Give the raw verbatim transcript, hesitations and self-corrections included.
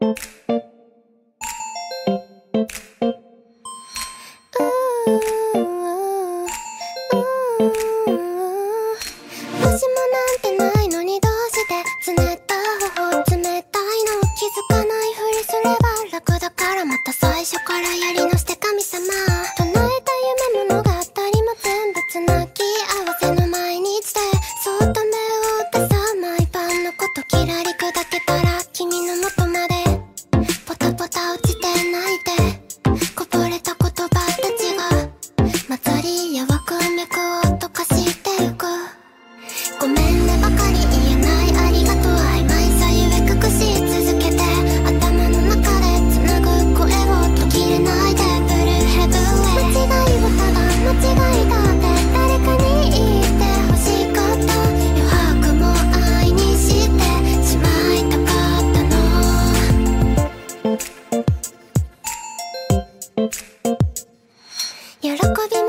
てないのにどうしてつねった頬冷たいの気づかないふりすれば楽だからまた最初からやり直して神様唱えた夢物語も全部つなぎ合わせの毎日でそっと目を追ってさ毎晩のこときらり砕けたら君の元までポタポタ落ちて泣いてこぼれた言葉たちが混ざりやわく脈を溶かしてゆくごめんねばかり言えないありがとう曖昧さゆえ隠し続けて頭の中でつなぐ声を途切れないでブルーヘブンへ間違いをただ間違いだって誰かに言って欲しかった余白も愛にしてしまいたかったの喜び